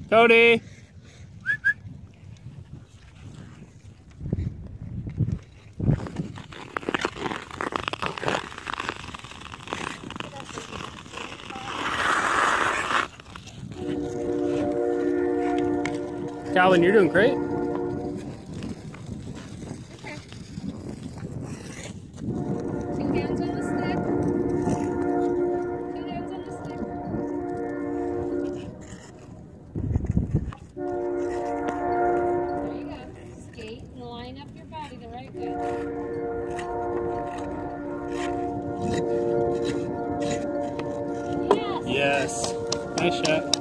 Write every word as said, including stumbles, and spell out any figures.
Cody! Calvin, you're doing great. Two hands on the stick. Two hands on the stick. There you go. Skate and line up your body the right way. Yes. Yes. Nice shot.